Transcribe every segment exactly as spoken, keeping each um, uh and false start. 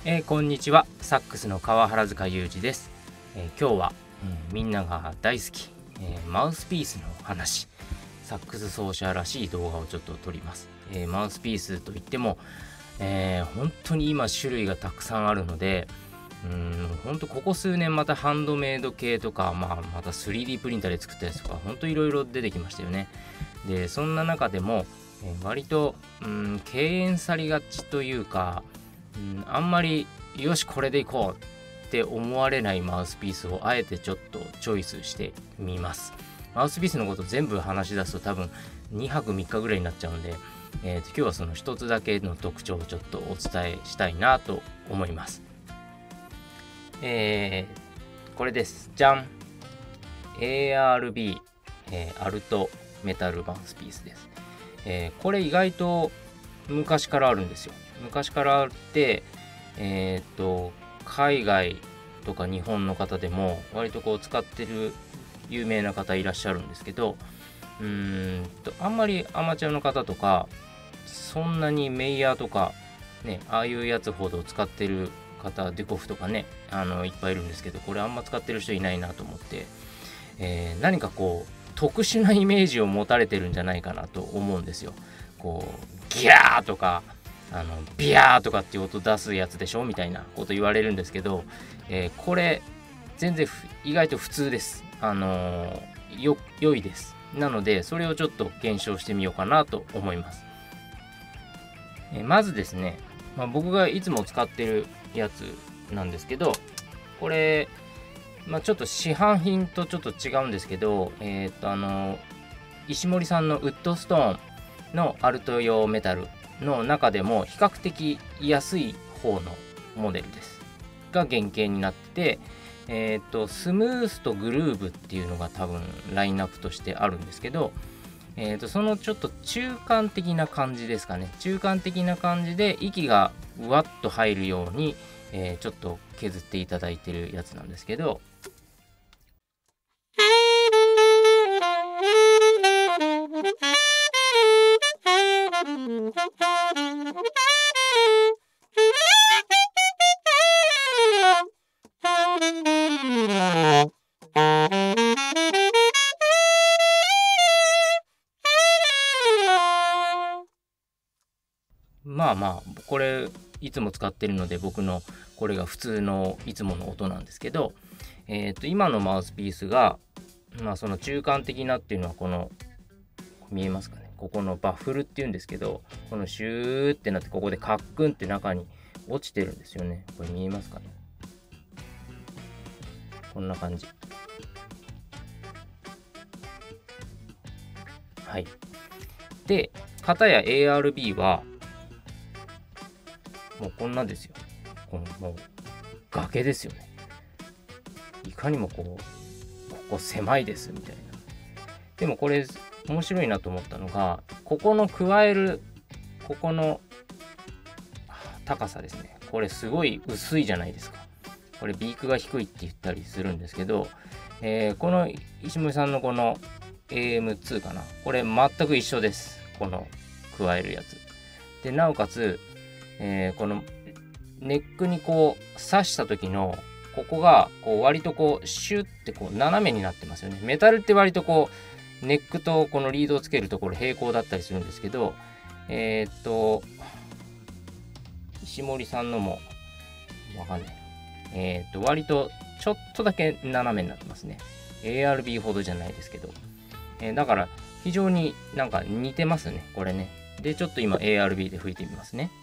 えー、こんにちは。サックスの川原塚裕二です。えー、今日は、うん、みんなが大好き、えー、マウスピースの話、サックス奏者らしい動画をちょっと撮ります。えー、マウスピースといっても、えー、本当に今種類がたくさんあるので、うん本当ここ数年またハンドメイド系とか、まあ、また スリーディー プリンターで作ったやつとか本当いろいろ出てきましたよね。でそんな中でも、えー、割と、うん、敬遠されがちというか、うん、あんまりよしこれでいこうって思われないマウスピースをあえてちょっとチョイスしてみます。マウスピースのこと全部話し出すと多分にはくみっかぐらいになっちゃうんで、えー、と今日はその一つだけの特徴をちょっとお伝えしたいなと思います。えー、これです。じゃん エーアールビー、えー、アルトメタルマウスピースです。えー、これ意外と昔からあるんですよ。昔からあって、えっと、海外とか日本の方でも割とこう使ってる有名な方いらっしゃるんですけど、うーんと、あんまりアマチュアの方とか、そんなにメイヤーとか、ね、ああいうやつほど使ってる方、デュコフとかね、あの、いっぱいいるんですけど、これあんま使ってる人いないなと思って、えー、何かこう、特殊なイメージを持たれてるんじゃないかなと思うんですよ。こう、ギャーとか、あのビヤーとかっていう音出すやつでしょみたいなこと言われるんですけど、えー、これ全然意外と普通です。あのー、よ良いです。なのでそれをちょっと検証してみようかなと思います。えー、まずですね、まあ、僕がいつも使ってるやつなんですけど、これ、まあ、ちょっと市販品とちょっと違うんですけど、えっとあのー、石森さんのウッドストーンのアルト用メタルの中でも比較的安い方のモデルですが原型になって、えっとスムースとグルーブっていうのが多分ラインナップとしてあるんですけど、えっとそのちょっと中間的な感じですかね。中間的な感じで息がうわっと入るように、えー、ちょっと削っていただいてるやつなんですけど、まあまあこれいつも使ってるので僕のこれが普通のいつもの音なんですけど、えっと今のマウスピースがまあその中間的なっていうのはこの見えますかね、ここのバッフルっていうんですけど、このシューってなってここでカックンって中に落ちてるんですよね。これ見えますかね、こんな感じ。はい。で片や エーアールビー はもうこんなですよ。このもう崖ですよね。いかにもこうここ狭いですみたいな。でもこれ面白いなと思ったのが、ここの加えるここの高さですね。これすごい薄いじゃないですか。これビークが低いって言ったりするんですけど、えー、この石森さんのこの エーエムツー かな、これ全く一緒です。この加えるやつで、なおかつ、えー、このネックにこう刺した時のここがこう割とこうシュッてこう斜めになってますよね。メタルって割とこうネックとこのリードをつけるところ平行だったりするんですけど、えー、っと石森さんのもわかんない。えー、っと割とちょっとだけ斜めになってますね。エーアールビー ほどじゃないですけど、えー、だから非常になんか似てますねこれね。でちょっと今 エーアールビー で吹いてみますね。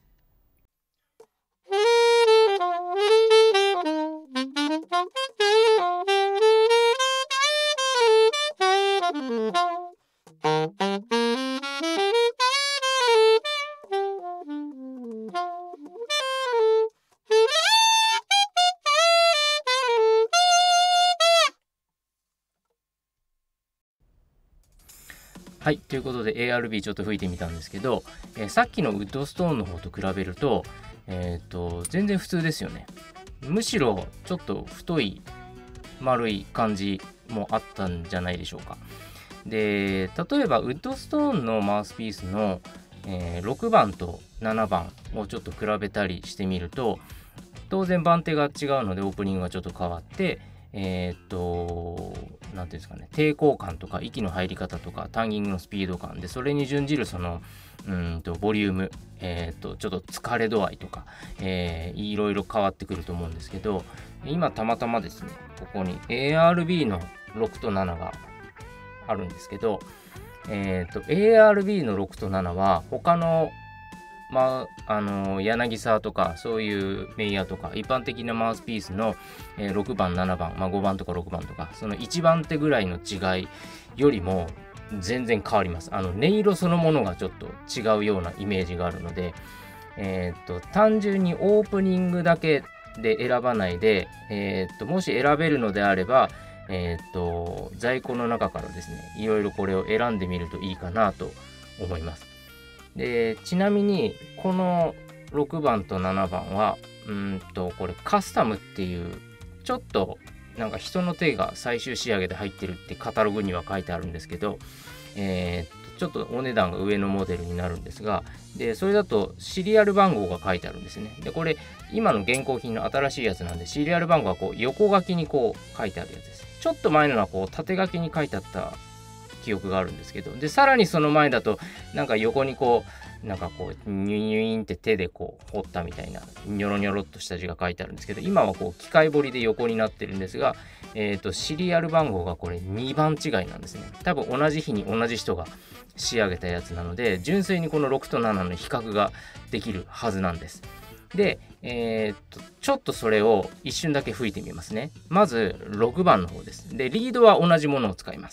はい、ということで エーアールビー ちょっと吹いてみたんですけど、えー、さっきのウッドストーンの方と比べると、えっと、全然普通ですよね。むしろちょっと太い丸い感じもあったんじゃないでしょうか。で、例えばウッドストーンのマウスピースの、 えー、ろくばんとななばんをちょっと比べたりしてみると、当然番手が違うのでオープニングがちょっと変わって、えー、っと何ていうんですかね、抵抗感とか息の入り方とかターニングのスピード感で、それに準じるそのうんとボリューム、えー、っとちょっと疲れ度合いとか、えー、いろいろ変わってくると思うんですけど、今たまたまですねここに エーアールビー のろくとなながあるんですけど、えー、と エーアールビー のろくとななは他のまあ、あの柳沢とかそういうメイヤーとか一般的なマウスピースの、えー、ろくばんななばん、まあ、ごばんとかろくばんとかそのいちばん手ぐらいの違いよりも全然変わります。あの音色そのものがちょっと違うようなイメージがあるので、えー、と単純にオープニングだけで選ばないで、えー、ともし選べるのであれば、えー、と在庫の中からですねいろいろこれを選んでみるといいかなと思います。でちなみにこのろくばんとななばんはうんとこれカスタムっていうちょっとなんか人の手が最終仕上げで入ってるってカタログには書いてあるんですけど、えー、ちょっとお値段が上のモデルになるんですが、でそれだとシリアル番号が書いてあるんですね。でこれ今の現行品の新しいやつなんでシリアル番号はこう横書きにこう書いてあるやつです。ちょっと前のはこう縦書きに書いてあった記憶があるんですけど、でさらにその前だとなんか横にこうなんかこうニュニュインって手でこう彫ったみたいなニョロニョロっとした字が書いてあるんですけど、今はこう機械彫りで横になってるんですが、えーとシリアル番号がこれにばん違いなんですね。多分同じ日に同じ人が仕上げたやつなので純粋にこのろくとななの比較ができるはずなんです。で、えー、っとちょっとそれを一瞬だけ吹いてみますね。まずろくばんの方です。でリードは同じものを使います。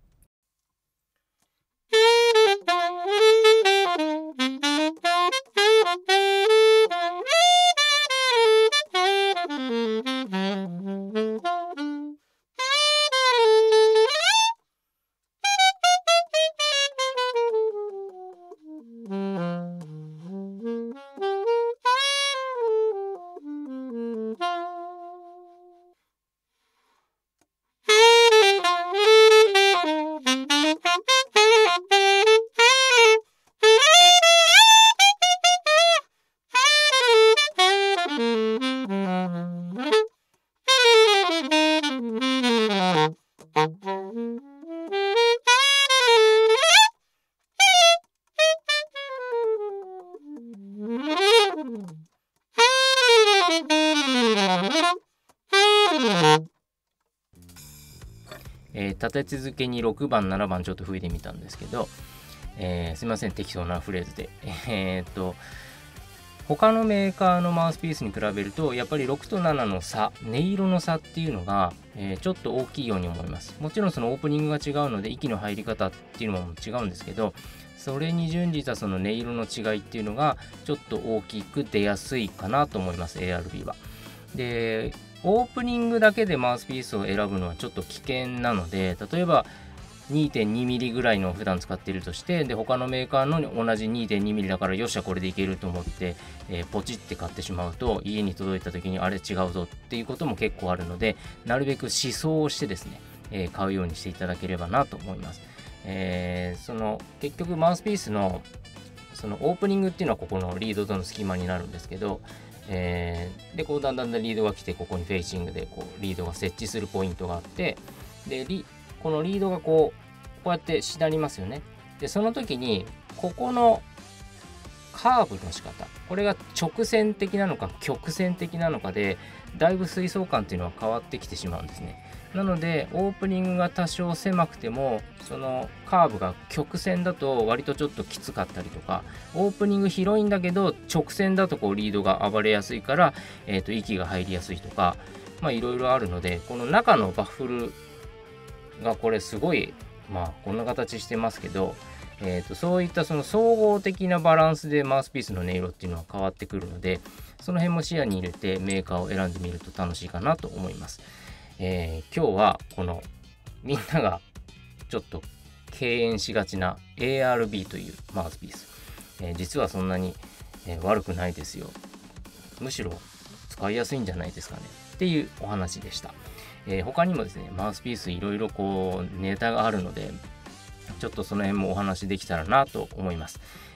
えー、立て続けにろくばんななばんちょっと吹いてみたんですけど、えー、すいません適当なフレーズでえー、っと他のメーカーのマウスピースに比べるとやっぱりろくとななの差、音色の差っていうのが、えー、ちょっと大きいように思います。もちろんそのオープニングが違うので息の入り方っていうのも違うんですけど、それに準じたその音色の違いっていうのがちょっと大きく出やすいかなと思います。 エーアールビー は。でオープニングだけでマウスピースを選ぶのはちょっと危険なので、例えば にてんにミリ ぐらいの普段使っているとして、で他のメーカーの同じ にてんにミリ だからよっしゃこれでいけると思って、えー、ポチって買ってしまうと家に届いた時にあれ違うぞっていうことも結構あるので、なるべく試奏をしてですね、えー、買うようにしていただければなと思います。えー、その結局マウスピースのそのオープニングっていうのはここのリードとの隙間になるんですけど、えー、でこうだんだんだんリードが来てここにフェイシングでこうリードが設置するポイントがあって、でリこのリードがこうこうやってしなりますよね。でその時にここのカーブの仕方、これが直線的なのか曲線的なのかでだいぶ水槽感っていうのは変わってきてしまうんですね。なのでオープニングが多少狭くてもそのカーブが曲線だと割とちょっときつかったりとか、オープニング広いんだけど直線だとこうリードが暴れやすいから、えー、と息が入りやすいとか、まあいろいろあるので、この中のバッフルがこれすごいまあこんな形してますけど、えー、とそういったその総合的なバランスでマウスピースの音色っていうのは変わってくるので、その辺も視野に入れてメーカーを選んでみると楽しいかなと思います。えー、今日はこのみんながちょっと敬遠しがちな エーアールビー というマウスピース、えー、実はそんなに、えー、悪くないですよ、むしろ使いやすいんじゃないですかねっていうお話でした。えー、他にもですねマウスピースいろいろこうネタがあるのでちょっとその辺もお話できたらなと思います。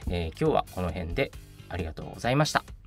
えー今日はこの辺でありがとうございました。